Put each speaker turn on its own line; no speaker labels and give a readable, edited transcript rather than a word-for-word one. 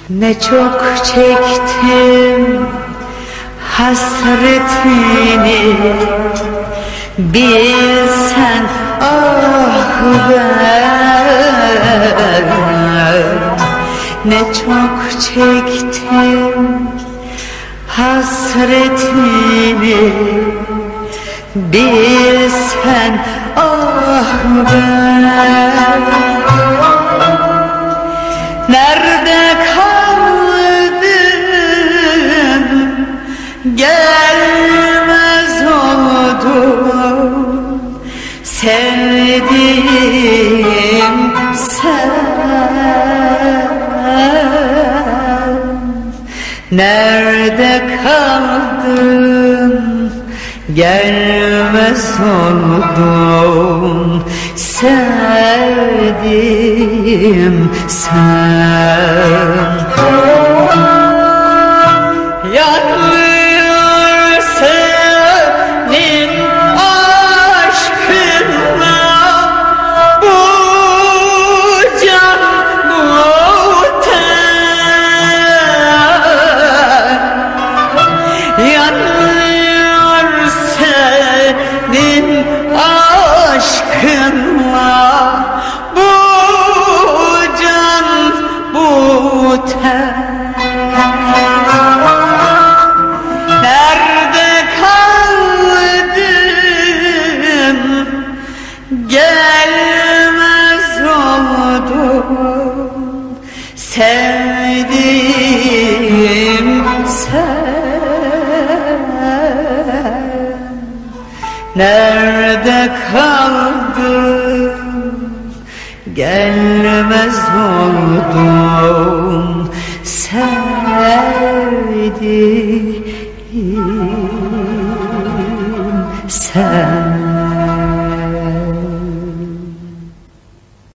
Ne çok çektim hasretini, bilsen ah ben. Ne çok çektim hasretini, bilsen ah ben. Nerede kaldın, gelmez oldum sevdiğim sen. Nerede kaldın, gelmez oldum sevdiğim sen. Yanmıyor senin aşkınla bu can, bu ten. Yanmıyor senin aşkınla bu can, bu ten. Nerede kaldın, gelmez oldum sevdiğim sen. Nerede kaldın, gelmez oldum